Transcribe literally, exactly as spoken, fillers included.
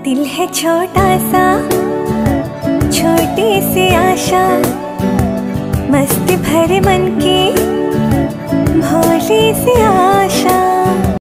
दिल है छोटा सा, छोटी सी आशा, मस्ती भरे मन की भोली सी आ